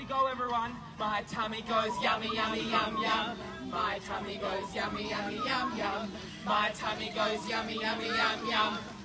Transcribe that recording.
Go everyone. My tummy goes yummy, yummy, yum, yum. My tummy goes yummy, yummy, yum, yum. My tummy goes yummy, yummy, yum, yum.